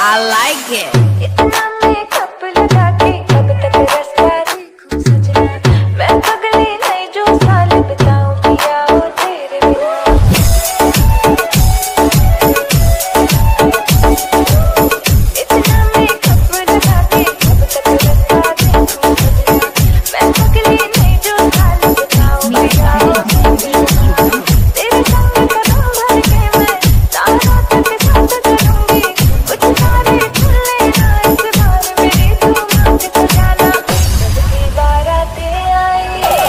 I like it. इतना makeup लगा के कब तक रास्ता देखूं सजना, मैं पगली नहीं जो साल बिताऊं पिया हो तेरे बिना। इतना मेकअप लगा के कब तक रास्ता देखूं सजना, मैं पगली नहीं जो साल बिताऊं पिया हो तेरे बिना। तेरे संग कदम भर के मैं तारा तक साथ करूंगी, कुछ सारे खुले ना इस बार मेरी तू मांग तो जाना। सबकी बारातें आई,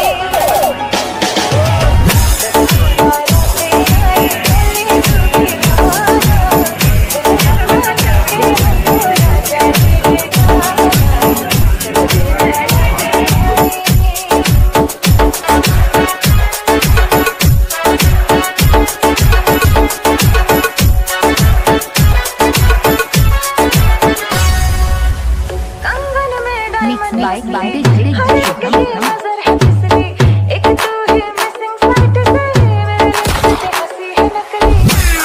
सबकी बारातें आई, गली टूटी दीवाना, राजा कंगन में डायमंड हर एक की नजर है फिसली, एक तू ही मिसिंग फ्लाइट से मेरे लिप्स पे हंसी है नकली।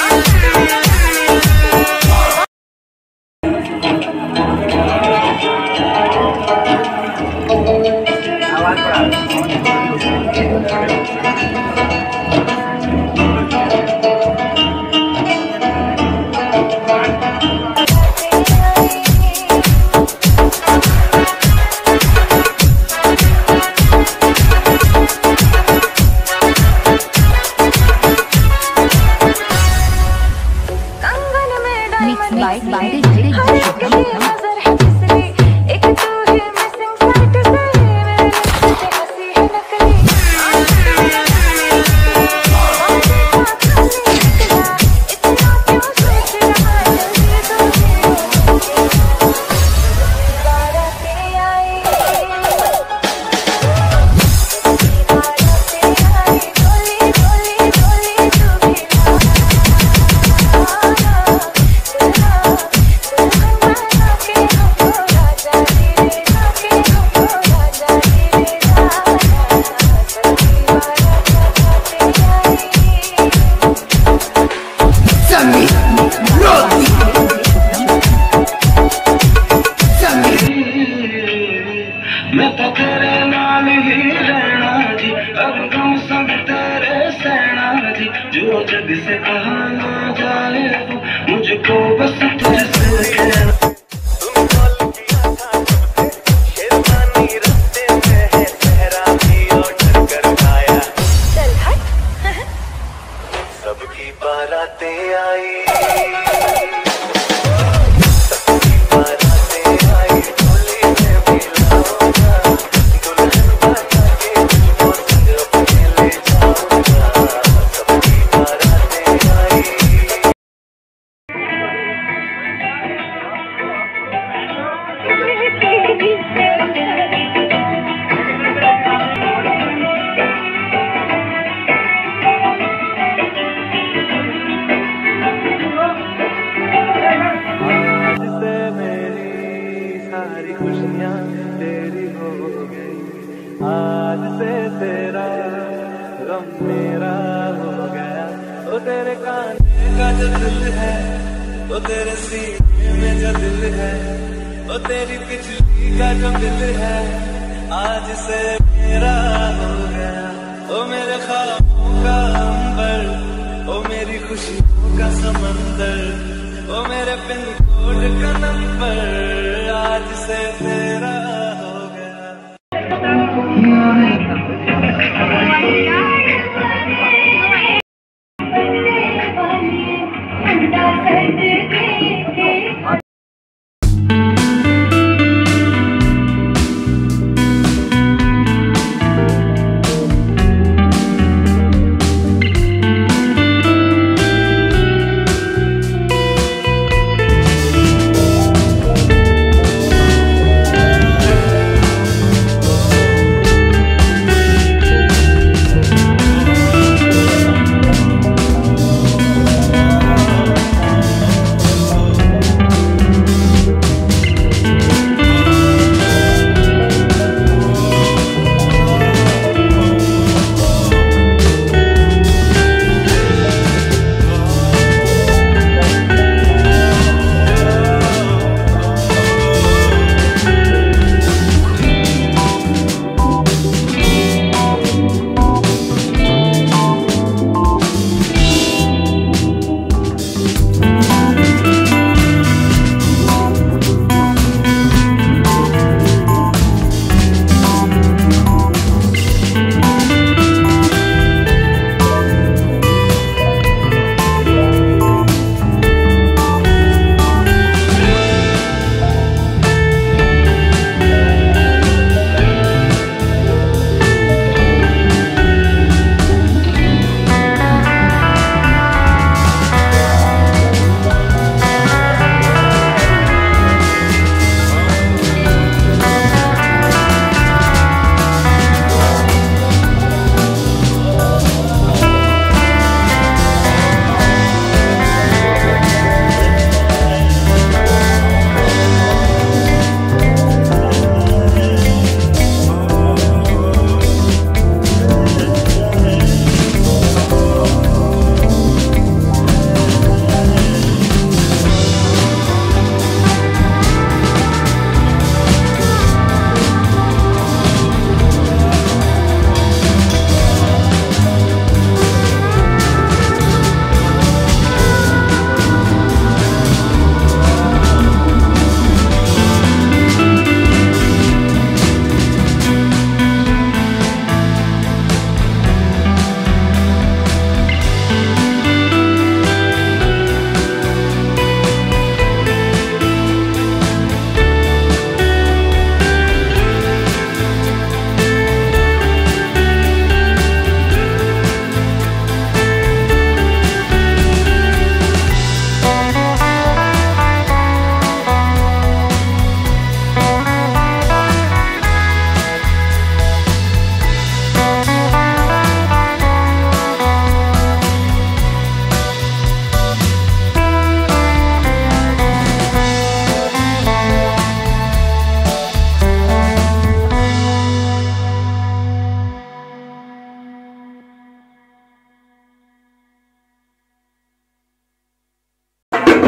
कंगन में डायमंड हर एक की नजर है फिसली, एक तू ही मिसिंग फ्लाइट से मेरे लिप्स पे हंसी है नकली। इतना क्यों सोच रहा जल्दी तो बारातें आई, बारातें आई, डोली डोली डोली तू भी मैं तो तेरे नाल ही रहना जी, अब गम सब तेरे सहना जी, जो जग से कहा ना जाए वो मुझको बस तुझसे कहना। तुम कॉल किया था जब से शेरवानी रास्ते में है, सहरा भी ऑर्डर कर पाया। चल हट। सबकी बारातें आई, सारी खुशियाँ तेरी हो गई, आज से तेरा गम मेरा हो गया। ओ तेरे काने का जो दिल है, ओ तेरे सीने में जो दिल है, ओ तेरी बिजली का जो दिल है, आज से मेरा हो गया। ओ मेरे ख्वाबों का अंबर, ओ मेरी खुशियों का समंदर, ओ मेरे पिन कोड का नंबर, आज से तेरा हो गया।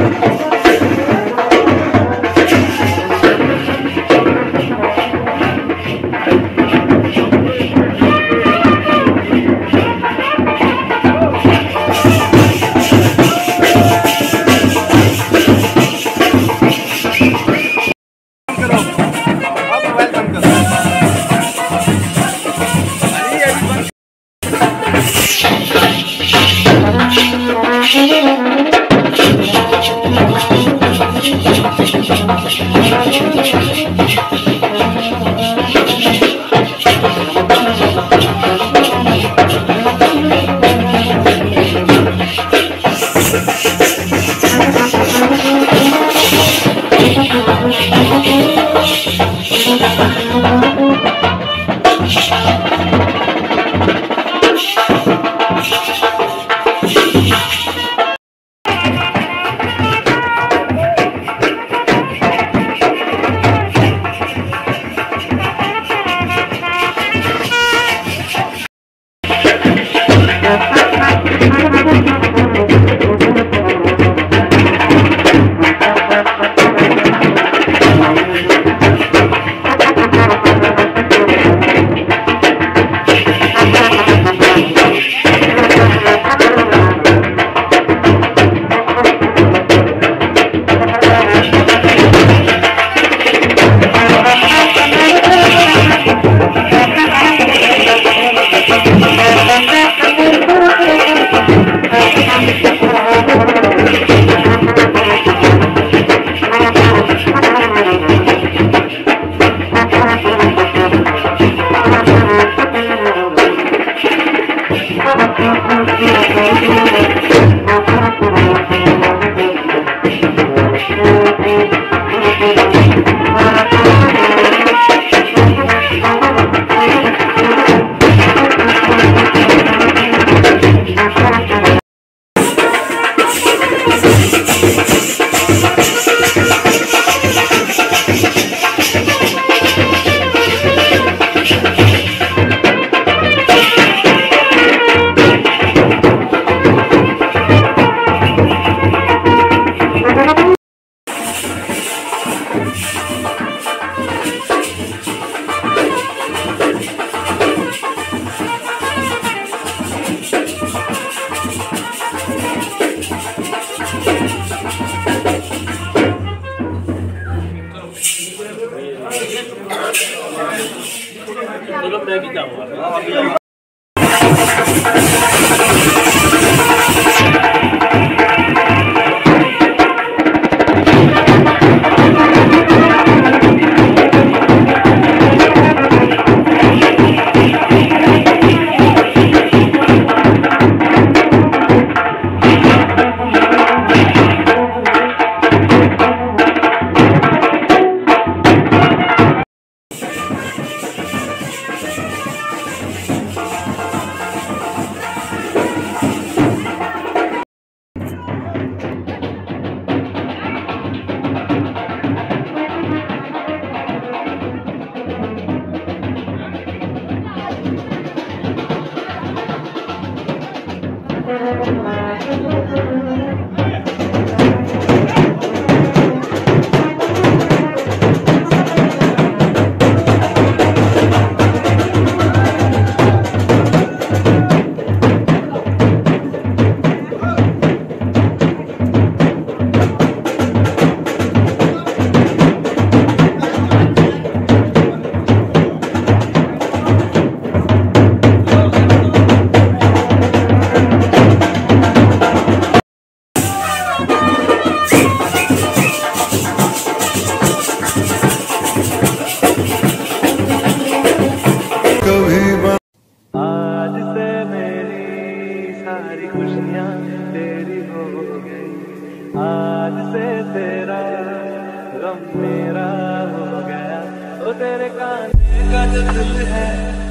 मेरा हो गया। ओ तेरे काने का जो दिल है,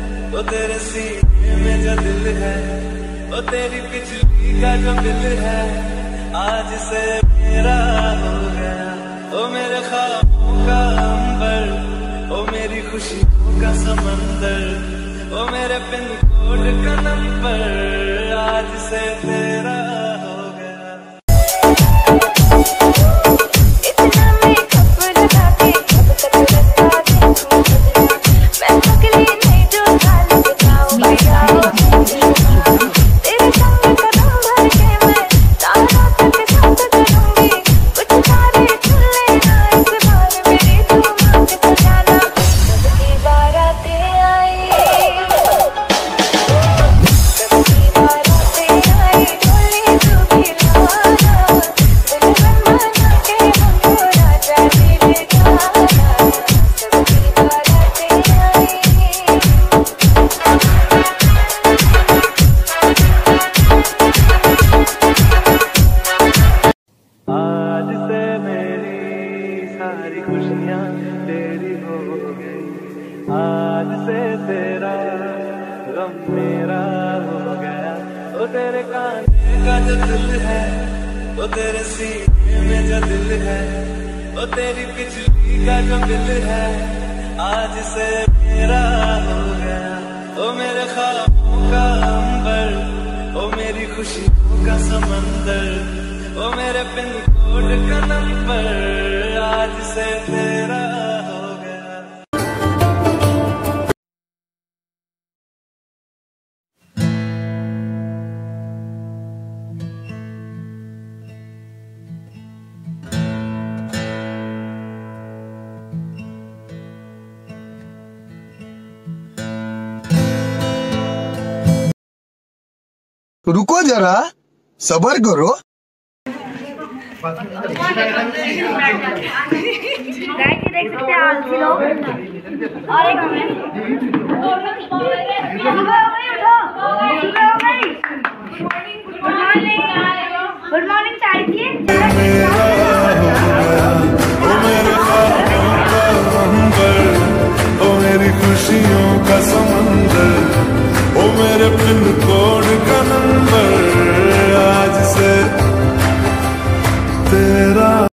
ओ तेरे सीने में जो दिल है, ओ तेरी बिजली का जो बिल है, आज से मेरा हो गया। ओ मेरे ख्वाबों का अंबर, ओ मेरी खुशियों का समंदर, ओ मेरे पिन कोड का नंबर, आज से तेरा हो गया। गम मेरा हो गया। ओ तेरे काने का जो दिल है, ओ तेरे सीने में जो दिल है, ओ तेरी बिजली का जो दिल है, आज से मेरा हो गया। ओ मेरे ख्वाबों का अंबर, ओ मेरी खुशियों का समंदर, ओ मेरे पिन कोड का नंबर, आज से तेरा हो गया। रुको जरा, सबर करो। देख सकते हैं आलसी लोग। और एक हमें गुड मॉर्निंग चाय दिए। ओ मेरी खुशियों का समंदर, ओ मेरे पिन कोड का नंबर, आज से तेरा